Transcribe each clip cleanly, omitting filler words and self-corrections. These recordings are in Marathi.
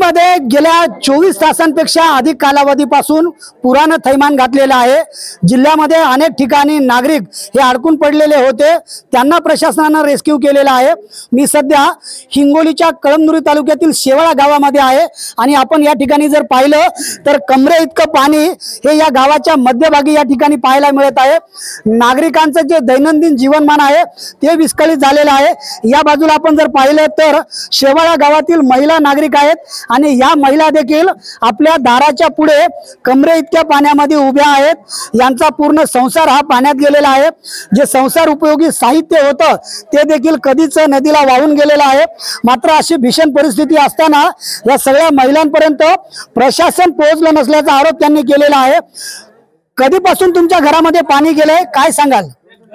जिल्ह्यामध्ये गेल्या 24 तासांपेक्षा अधिक कालावधीपासून पुरानं थैमान घातलेलं आहे। जिल्ह्यामध्ये अनेक ठिकाणी नागरिक हे अडकून पडलेले होते, त्यांना प्रशासनाने रेस्क्यू केलेला आहे। मी सध्या हिंगोलीच्या कळमनुरी तालुक्यातील शेवाळा गावामध्ये आहे आणि आपण या ठिकाणी जर पाहिलं तर कमरे इतकं पाणी हे या गावाच्या मध्यभागी या ठिकाणी पाहायला मिळत आहे। नागरिकांचं जे दैनंदिन जीवनमान आहे ते विस्कळीत झालेलं आहे। या बाजूला आपण जर पाहिलं तर शेवाळा गावातील महिला नागरिक आहेत आणि या महिला देखील आपल्या दाराच्या पुढे कमरे इतक्या पाण्यामध्ये उभ्या आहेत। यांचा पूर्ण संसार हा पाण्यात गेलेला आहे। जे संसार उपयोगी साहित्य होतं ते देखील कधीच नदीला वाहून गेलेलं आहे। मात्र अशी भीषण परिस्थिती असताना या सगळ्या महिलांपर्यंत प्रशासन पोहोचलं नसल्याचा आरोप त्यांनी केलेला आहे। कधीपासून तुमच्या घरामध्ये पाणी गेलंय काय सांगाल?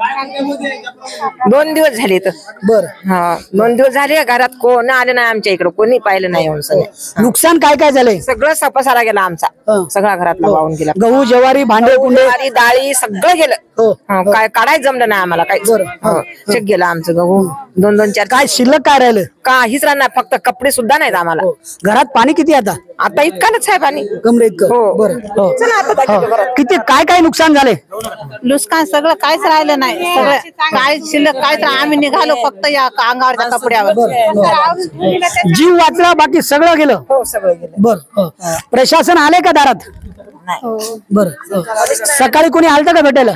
2 दिवस झाले तर बर हा 2 दिवस झाले घरात कोण आले नाही, आमच्या इकडे कोणी पाहिलं नाही। नुकसान काय काय झालंय? सगळं सपासारा गेला आमचा, सगळा घरातला वाहून गेला। गहू ज्वारी भांडे कुंडे डाळी सगळं गेलं। काय काढायचं जमलं नाही आम्हाला, काय चेक गेला आमचं गहू 2-2 4 काय शिल्लक काय राहिलं? काहीच राहणार, फक्त कपडे सुद्धा नाहीत आम्हाला। घरात पाणी किती आता? आता इतकाच आहे पाणी, कमरे इतकं। हो बरं चला आता किती काय काय नुकसान झाले? नुकसान सगळं काहीच राहिलं नाही, सगळं काय शिल्लक काहीच आम्ही निघालो फक्त या अंगावरच्या कपड्यावर। जीव वाचला बाकी सगळं गेलं? हो सगळं गेलं। बर प्रशासन आले का दारात? बर सकाळी कोणी आलतं का भेटायला?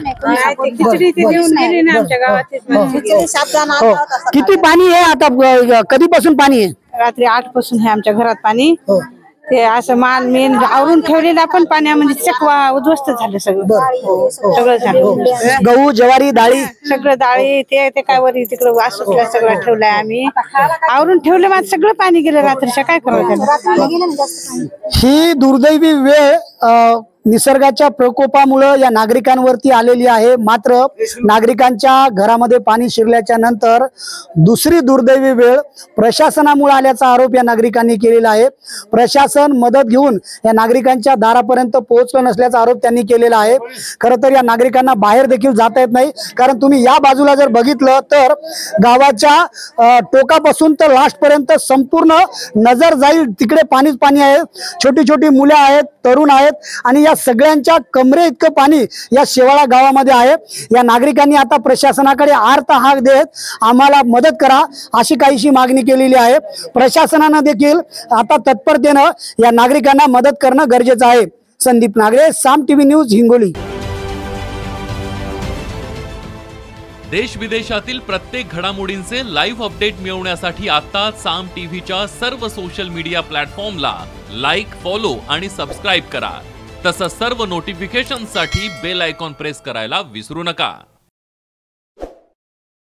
किती पाणी आहे आता? कधीपासून पाणी आहे? रात्री 8 पासून आहे आमच्या घरात पाणी। ते असं माल मेन आवरून ठेवलेला पण पाण्यामध्ये चकवा उद्ध्वस्त झालं सगळं। सगळं झालं, गहू ज्वारी डाळी सगळं डाळी ते काय वरी तिकडे वास सुटला सगळं ठेवलंय आम्ही आवरून ठेवलं, मात्र सगळं पाणी गेलं रात्रीच्या। काय करावं? ही दुर्दैवी वेळ निसर्गाच्या प्रकोपामुळे या नागरिकांवरती आलेली आहे। मात्र नागरिकांच्या घरामध्ये पाणी शिरल्याच्या नंतर दुसरी दुर्दैवी वेळ प्रशासनामुळे आल्याचा आरोप या नागरिकांनी केलेला आहे। प्रशासन मदत घेऊन या नागरिकांच्या दारापर्यंत पोहोचलं नसल्याचा आरोप त्यांनी केलेला आहे। खरं तर या नागरिकांना बाहेर देखील जाता येत नाही, कारण तुम्ही या बाजूला जर बघितलं तर गावाच्या टोकापासून तर लास्ट पर्यंत संपूर्ण नजर जाईल तिकडे पाणीच पाणी आहे। छोटी छोटी मुलं आहेत, तरुण आहेत आणि या सगळ्यांच्या कमरे इतकं पाणी या शेवाळा गावामध्ये आहे। या नागरिकांनी आता प्रशासनाकडे आर्त हाक देत आम्हाला मदत करा अशी काहीशी मागणी केलेली आहे। प्रशासनाने देखील आता तत्परतेनं या नागरिकांना मदत करणं गरजेचं आहे। Sandeep Nagre, Saam TV news, Hingoli. देश विदेशातील प्रत्येक घडामोडींचे लाईव्ह अपडेट मिळवण्यासाठी आता साम टीव्हीच्या सर्व सोशल मीडिया प्लॅटफॉर्मला लाईक, फॉलो आणि सबस्क्राईब करा। तसंच सर्व नोटिफिकेशनसाठी बेल आयकॉन प्रेस करायला विसरू नका।